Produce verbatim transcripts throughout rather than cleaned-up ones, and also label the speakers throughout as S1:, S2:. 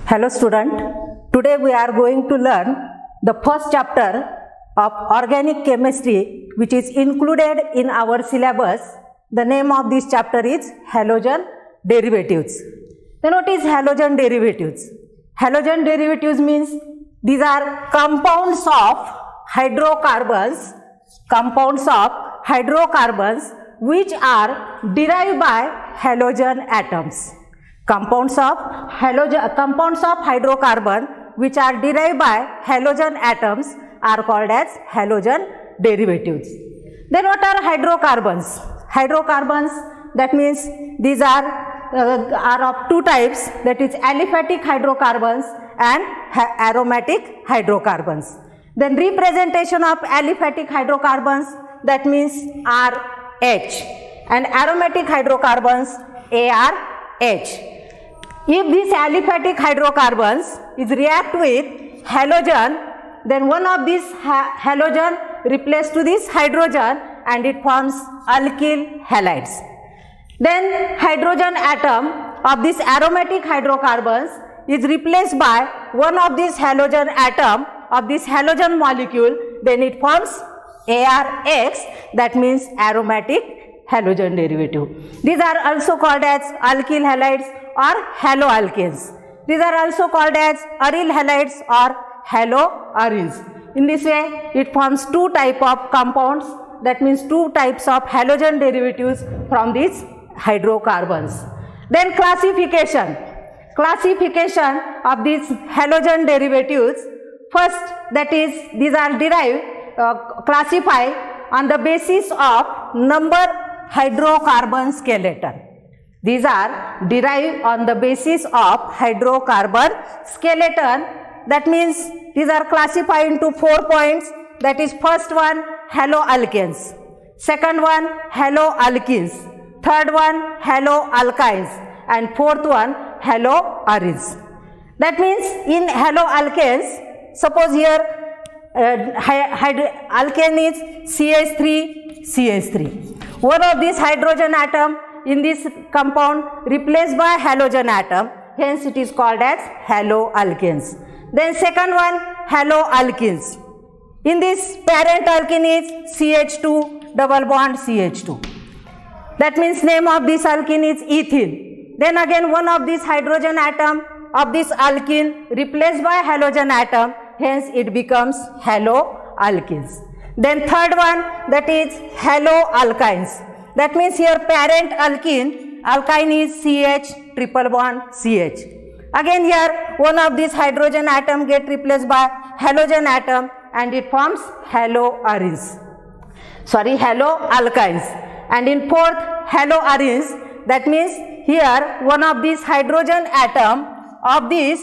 S1: Hello student, today we are going to learn the first chapter of organic chemistry which is included in our syllabus. The name of this chapter is halogen derivatives. Then what is halogen derivatives? Halogen derivatives means these are compounds of hydrocarbons, compounds of hydrocarbons which are derived by halogen atoms. Compounds of halogen, compounds of hydrocarbon which are derived by halogen atoms are called as halogen derivatives. Then what are hydrocarbons? Hydrocarbons, that means these are uh, are of two types, that is aliphatic hydrocarbons and aromatic hydrocarbons. Then representation of aliphatic hydrocarbons, that means R H, and aromatic hydrocarbons A R H. If these aliphatic hydrocarbons is react with halogen, then one of these ha halogen replaced to this hydrogen and it forms alkyl halides. Then hydrogen atom of this aromatic hydrocarbons is replaced by one of these halogen atom of this halogen molecule, then it forms A R X, that means aromatic halogen derivative. These are also called as alkyl halides or haloalkanes. These are also called as aryl halides or haloaryls. In this way, it forms two type of compounds, that means two types of halogen derivatives from these hydrocarbons. Then classification. Classification of these halogen derivatives. First, that is, these are derived, uh, classified on the basis of number hydrocarbon skeleton. These are derived on the basis of hydrocarbon skeleton. That means these are classified into four points. That is, first one haloalkanes, second one haloalkenes, third one haloalkynes, and fourth one haloaryls. That means in haloalkanes, suppose here uh, alkane is C H three C H three. One of these hydrogen atom in this compound replaced by halogen atom, hence it is called as haloalkanes. Then second one haloalkenes. In this parent alkene is C H two double bond C H two. That means name of this alkene is ethene. Then again one of these hydrogen atom of this alkene replaced by halogen atom, hence it becomes haloalkenes. Then third one, that is haloalkynes. That means here parent alkene, alkyne is C H triple bond C H. Again here one of these hydrogen atom get replaced by halogen atom and it forms haloaryls. Sorry, haloalkynes. And in fourth haloaryls, that means here one of these hydrogen atom of this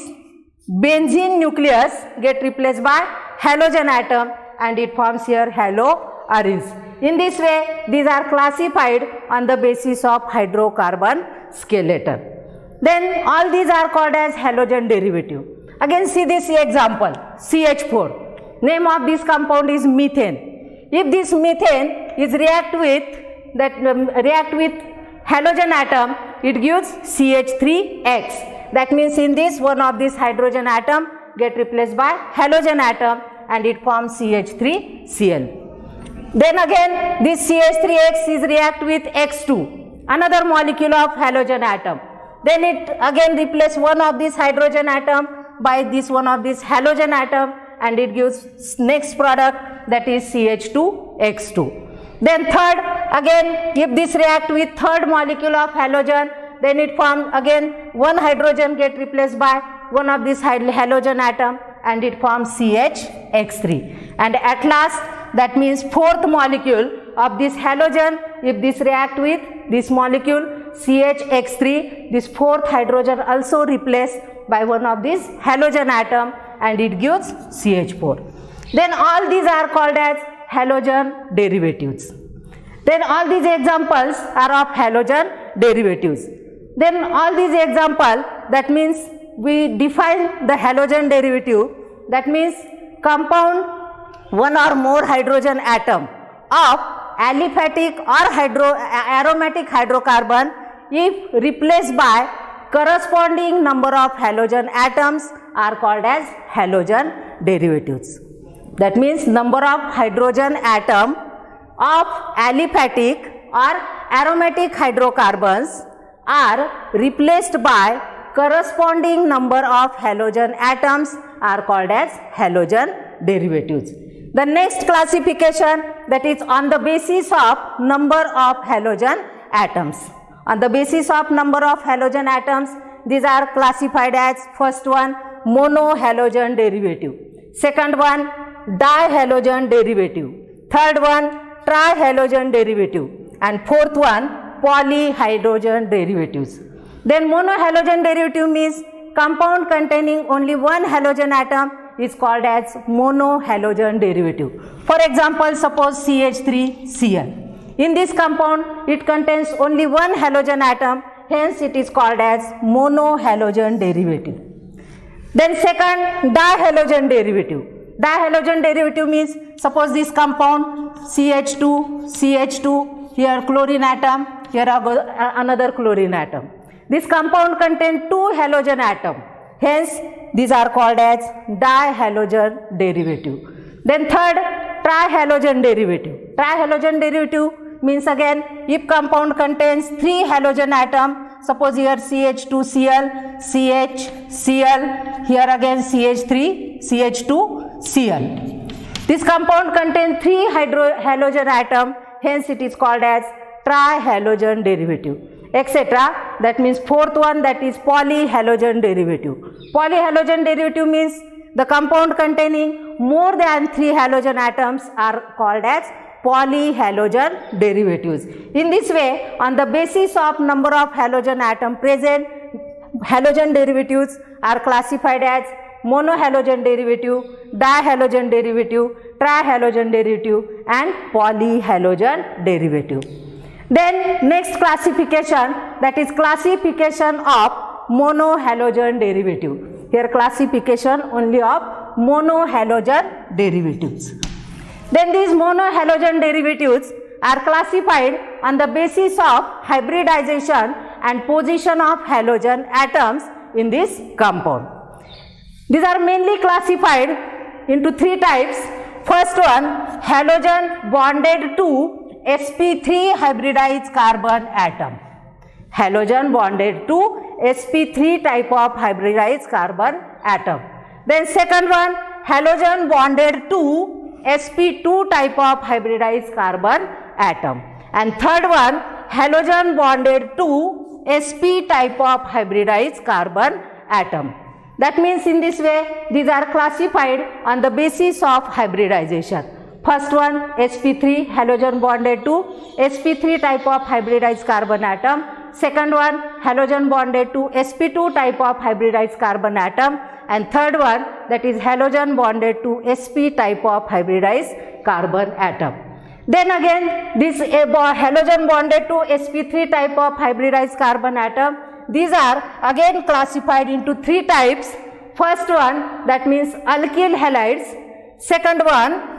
S1: benzene nucleus get replaced by halogen atom and it forms here haloaryls. In this way, these are classified on the basis of hydrocarbon skeleton. Then all these are called as halogen derivative. Again see this example, C H four. Name of this compound is methane. If this methane is react with that um, react with halogen atom, it gives C H three X. That means in this one of this hydrogen atom get replaced by halogen atom and it forms C H three C L. Then again this C H three X is react with X two, another molecule of halogen atom. Then it again replace one of this hydrogen atom by this one of this halogen atom and it gives next product, that is C H two X two. Then third, again if this react with third molecule of halogen, then it forms again one hydrogen get replaced by one of this halogen atom and it forms C H X three. And at last, that means fourth molecule of this halogen, if this react with this molecule C H X three, this fourth hydrogen also replaced by one of these halogen atom and it gives C H four. Then all these are called as halogen derivatives. Then all these examples are of halogen derivatives. Then all these examples, that means we define the halogen derivative, that means compound one or more hydrogen atom of aliphatic or hydro aromatic hydrocarbon if replaced by corresponding number of halogen atoms are called as halogen derivatives. That means number of hydrogen atom of aliphatic or aromatic hydrocarbons are replaced by corresponding number of halogen atoms are called as halogen derivatives. The next classification, that is on the basis of number of halogen atoms. On the basis of number of halogen atoms, these are classified as first one monohalogen derivative, second one dihalogen derivative, third one trihalogen derivative, and fourth one polyhydrogen derivatives. Then monohalogen derivative means compound containing only one halogen atom is called as monohalogen derivative. For example, suppose C H three C l. In this compound, it contains only one halogen atom, hence it is called as monohalogen derivative. Then second, dihalogen derivative. Dihalogen derivative means suppose this compound C H two, C H two, here chlorine atom, here another chlorine atom. This compound contains two halogen atom, hence these are called as dihalogen derivative. Then third, trihalogen derivative. Trihalogen derivative means again if compound contains three halogen atom, suppose here C H two C l, C H C l, here again C H three C H two C l. This compound contains three hydro halogen atom, hence it is called as trihalogen derivative, et cetera. That means fourth one, that is polyhalogen derivative. Polyhalogen derivative means the compound containing more than three halogen atoms are called as polyhalogen derivatives. In this way, on the basis of number of halogen atom present, halogen derivatives are classified as monohalogen derivative, dihalogen derivative, trihalogen derivative, and polyhalogen derivative. Then next classification, that is classification of monohalogen derivative. Here classification only of monohalogen derivatives. Then these monohalogen derivatives are classified on the basis of hybridization and position of halogen atoms in this compound. These are mainly classified into three types. First one, halogen bonded to S p three hybridized carbon atom. Halogen bonded to S p three type of hybridized carbon atom. Then second one, halogen bonded to S p two type of hybridized carbon atom. And third one, halogen bonded to S p type of hybridized carbon atom. That means in this way, these are classified on the basis of hybridization. First one, S p three, halogen bonded to S p three type of hybridized carbon atom. Second one, halogen bonded to S p two type of hybridized carbon atom. And third one, that is halogen bonded to S p type of hybridized carbon atom. Then again, this uh, halogen bonded to S p three type of hybridized carbon atom, these are again classified into three types. First one, that means alkyl halides. Second one,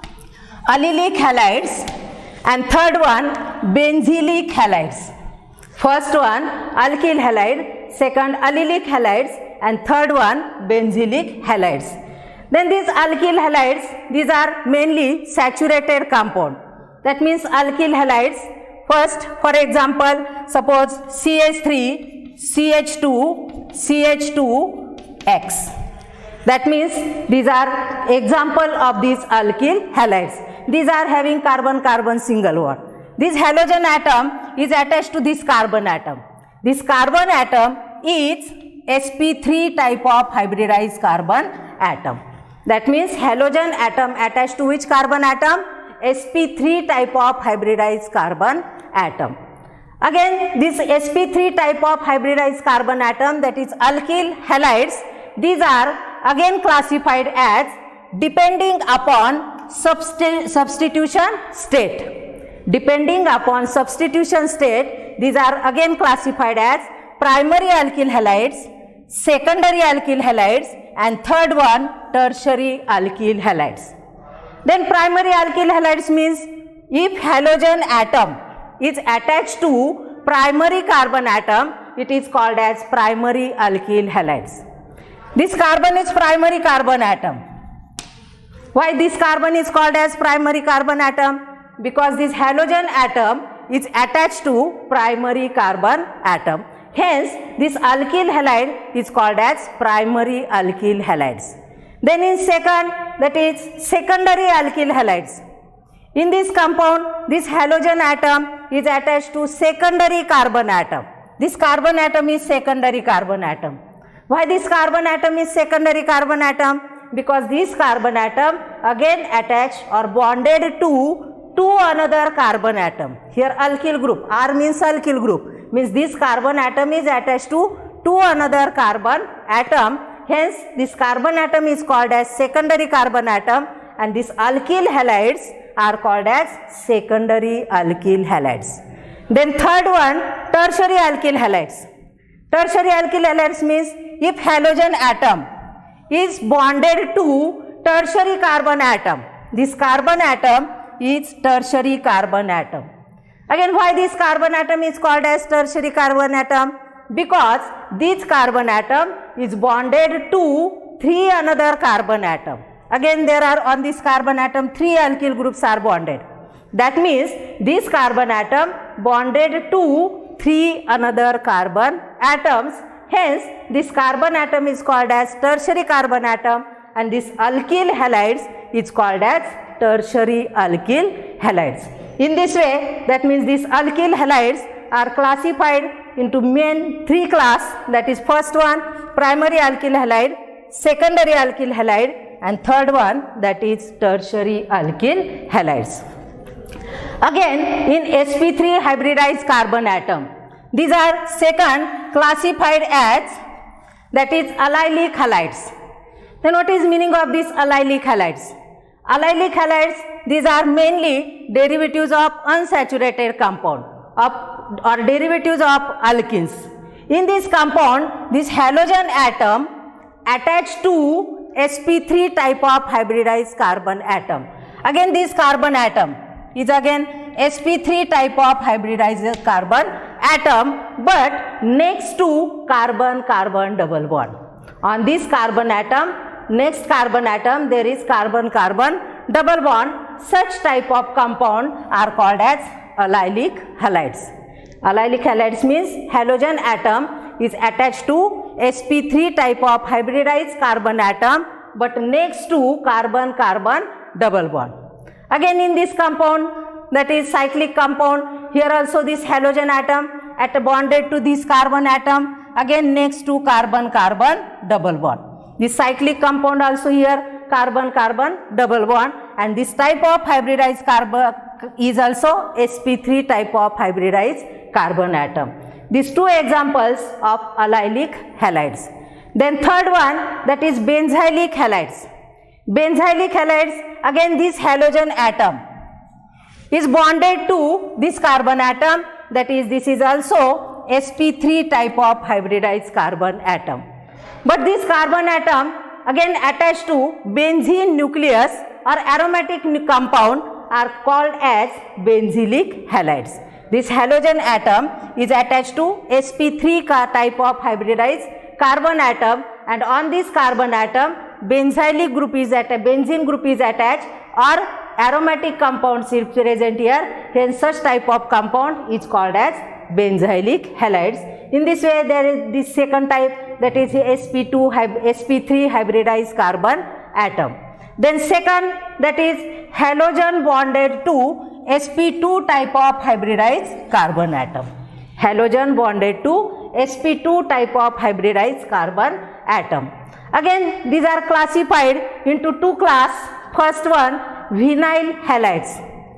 S1: allylic halides, and third one, benzylic halides. First one, alkyl halide, second, allylic halides, and third one, benzylic halides. Then these alkyl halides, these are mainly saturated compound. That means alkyl halides, first, for example, suppose C H three, C H two, C H two X. That means these are example of these alkyl halides. These are having carbon-carbon single bond. This halogen atom is attached to this carbon atom. This carbon atom is S p three type of hybridized carbon atom. That means halogen atom attached to which carbon atom? S p three type of hybridized carbon atom. Again, this S p three type of hybridized carbon atom, that is alkyl halides, these are again classified as depending upon Substi substitution state. Depending upon substitution state, these are again classified as primary alkyl halides, secondary alkyl halides, and third one, tertiary alkyl halides. Then primary alkyl halides means if halogen atom is attached to primary carbon atom, it is called as primary alkyl halides. This carbon is primary carbon atom. Why this carbon is called as primary carbon atom? Because this halogen atom is attached to primary carbon atom. Hence, this alkyl halide is called as primary alkyl halides. Then in second, that is secondary alkyl halides. In this compound, this halogen atom is attached to secondary carbon atom. This carbon atom is secondary carbon atom. Why this carbon atom is secondary carbon atom? Because this carbon atom again attached or bonded to, to another carbon atom. Here alkyl group, R means alkyl group, means this carbon atom is attached to, to another carbon atom. Hence, this carbon atom is called as secondary carbon atom, and these alkyl halides are called as secondary alkyl halides. Then third one, tertiary alkyl halides. Tertiary alkyl halides means if halogen atom is bonded to tertiary carbon atom, this carbon atom is tertiary carbon atom. Again, why this carbon atom is called as tertiary carbon atom? Because this carbon atom is bonded to three another carbon atom. Again, there are on this carbon atom three alkyl groups are bonded. That means this carbon atom bonded to three another carbon atoms. Hence, this carbon atom is called as tertiary carbon atom, and this alkyl halides is called as tertiary alkyl halides. In this way, that means these alkyl halides are classified into main three class, that is first one primary alkyl halide, secondary alkyl halide, and third one that is tertiary alkyl halides. Again, in s p three hybridized carbon atom, these are second classified as that is allylic halides. Then what is meaning of these allylic halides? Allylic halides, these are mainly derivatives of unsaturated compound of, or derivatives of alkenes. In this compound, this halogen atom attached to s p three type of hybridized carbon atom. Again, this carbon atom is again s p three type of hybridized carbon atom, but next to carbon-carbon double bond. On this carbon atom, next carbon atom, there is carbon-carbon double bond. Such type of compound are called as allylic halides. Allylic halides means halogen atom is attached to s p three type of hybridized carbon atom, but next to carbon-carbon double bond. Again, in this compound, that is cyclic compound, here also this halogen atom at bonded to this carbon atom, again next to carbon-carbon double bond. This cyclic compound also here carbon-carbon double bond, and this type of hybridized carbon is also s p three type of hybridized carbon atom. These two examples of allylic halides. Then third one, that is benzylic halides. Benzylic halides, again this halogen atom is bonded to this carbon atom, that is this is also s p three type of hybridized carbon atom. But this carbon atom again attached to benzene nucleus or aromatic compound are called as benzylic halides. This halogen atom is attached to s p three type of hybridized carbon atom, and on this carbon atom benzylic group is at a benzene group is attached, or aromatic compounds is present here. Hence, such type of compound is called as benzylic halides. In this way, there is this second type, that is s p two s p three hybridized carbon atom. Then second, that is halogen bonded to s p two type of hybridized carbon atom. Halogen bonded to s p two type of hybridized carbon atom. Again, these are classified into two class. First one, vinyl halides,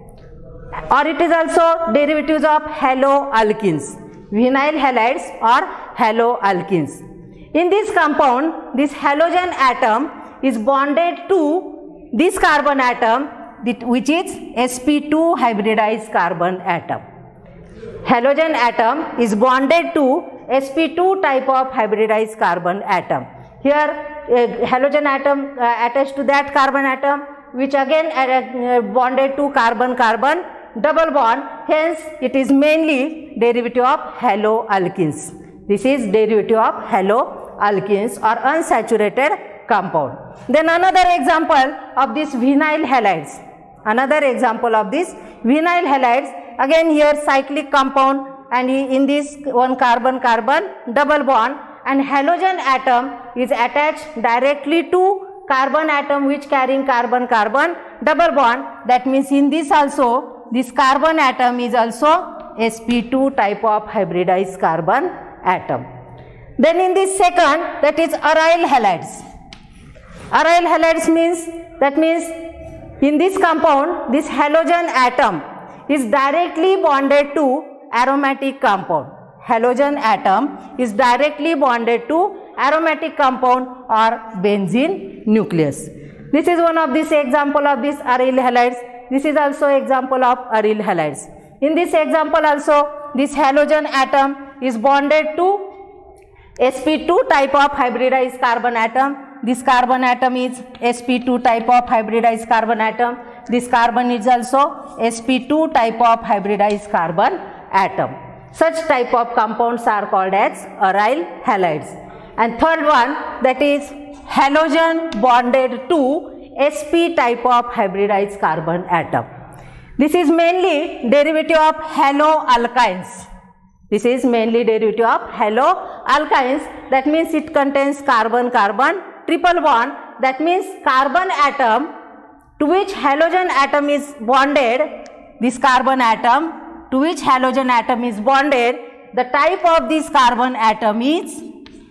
S1: or it is also derivatives of haloalkenes. Vinyl halides or haloalkenes. In this compound, this halogen atom is bonded to this carbon atom, which is s p two hybridized carbon atom. Halogen atom is bonded to s p two type of hybridized carbon atom. Here, a halogen atom uh, attached to that carbon atom, which again uh, bonded to carbon-carbon double bond. Hence, it is mainly derivative of haloalkenes. This is derivative of haloalkenes or unsaturated compound. Then another example of this vinyl halides. Another example of this vinyl halides. Again here cyclic compound, and in this one carbon carbon double bond, and halogen atom is attached directly to carbon atom which carrying carbon carbon double bond. That means in this also this carbon atom is also S P two type of hybridized carbon atom. Then in this second, that is aryl halides. Aryl halides means, that means in this compound this halogen atom is directly bonded to aromatic compound. Halogen atom is directly bonded to aromatic compound or benzene nucleus. This is one of this example of this aryl halides. This is also example of aryl halides. In this example also this halogen atom is bonded to S P two type of hybridized carbon atom. This carbon atom is S P two type of hybridized carbon atom. This carbon is also S P two type of hybridized carbon atom. Such type of compounds are called as aryl halides. And third one, that is halogen bonded to S P type of hybridized carbon atom. This is mainly derivative of haloalkynes. This is mainly derivative of haloalkynes. That means it contains carbon carbon triple bond. That means carbon atom to which halogen atom is bonded, this carbon atom to which halogen atom is bonded, the type of this carbon atom is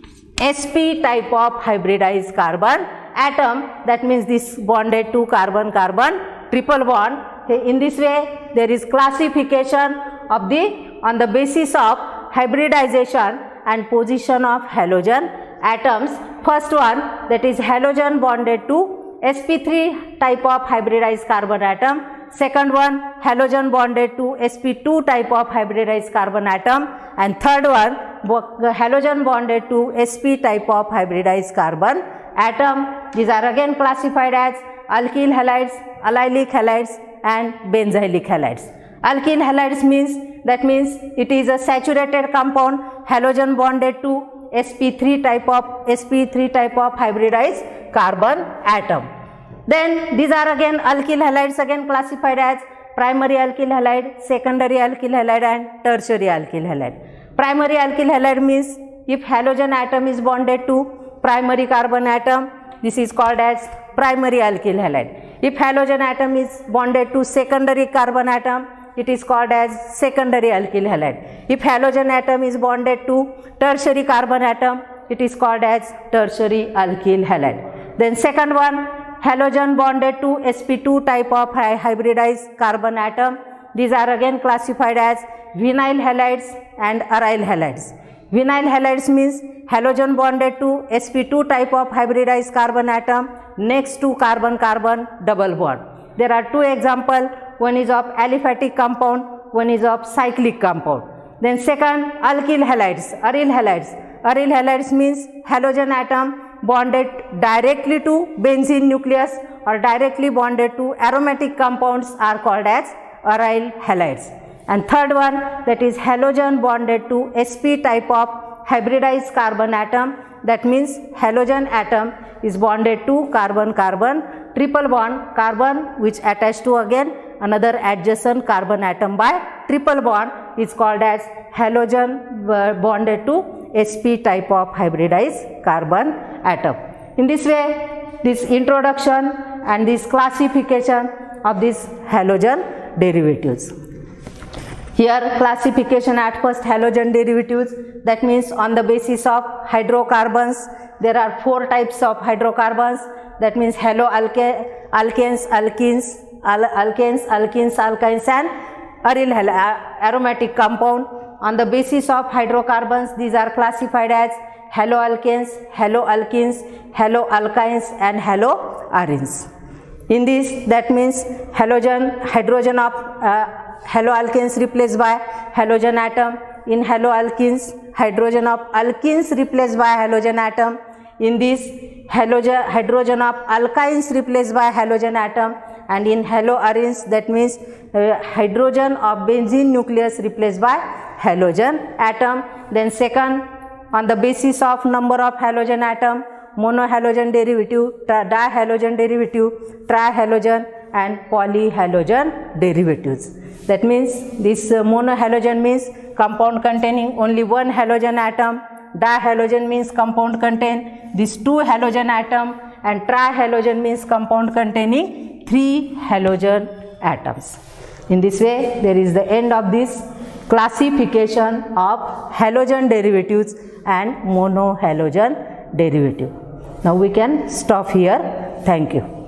S1: S P type of hybridized carbon atom. That means this bonded to carbon carbon triple bond. In this way there is classification of the on the basis of hybridization and position of halogen atoms. First one, that is halogen bonded to S P three type of hybridized carbon atom. Second one, halogen bonded to S P two type of hybridized carbon atom. And third one, halogen bonded to S P type of hybridized carbon atom. These are again classified as alkyl halides, allylic halides and benzylic halides. Alkyl halides means, that means it is a saturated compound, halogen bonded to S P three type of S P three type of hybridized carbon atom. Then these are again alkyl halides, again classified as primary alkyl halide, secondary alkyl halide and tertiary alkyl halide. Primary alkyl halide means if halogen atom is bonded to primary carbon atom, this is called as primary alkyl halide. If halogen atom is bonded to secondary carbon atom, it is called as secondary alkyl halide. If halogen atom is bonded to tertiary carbon atom, it is called as tertiary alkyl halide. Then second one, halogen bonded to S P two type of hybridized carbon atom. These are again classified as vinyl halides and aryl halides. Vinyl halides means halogen bonded to S P two type of hybridized carbon atom next to carbon carbon double bond. There are two examples, one is of aliphatic compound, one is of cyclic compound. Then second, alkyl halides, aryl halides. Aryl halides means halogen atom bonded directly to benzene nucleus or directly bonded to aromatic compounds are called as aryl halides. And third one, that is halogen bonded to S P type of hybridized carbon atom. That means halogen atom is bonded to carbon carbon triple bond, carbon which attached to again another adjacent carbon atom by triple bond is called as halogen bonded to S P type of hybridized carbon atom. In this way, this introduction and this classification of these halogen derivatives. Here classification at first halogen derivatives, that means on the basis of hydrocarbons, there are four types of hydrocarbons, that means haloalkanes, alkenes, al alkanes, alkenes, alkynes and aryl aromatic compound. On the basis of hydrocarbons, these are classified as haloalkanes, haloalkenes, haloalkynes and haloarenes. In this, that means halogen, hydrogen of uh, haloalkanes replaced by halogen atom. In haloalkenes, hydrogen of alkenes replaced by halogen atom. In this, halogen, hydrogen of alkynes replaced by halogen atom. And in haloarenes, that means uh, hydrogen of benzene nucleus replaced by halogen atom. Then second, on the basis of number of halogen atom, monohalogen derivative, dihalogen derivative, trihalogen and polyhalogen derivatives. That means this uh, monohalogen means compound containing only one halogen atom, dihalogen means compound contain these two halogen atom, and trihalogen means compound containing three halogen atoms. In this way, there is the end of this classification of halogen derivatives and monohalogen derivative. Now we can stop here. Thank you.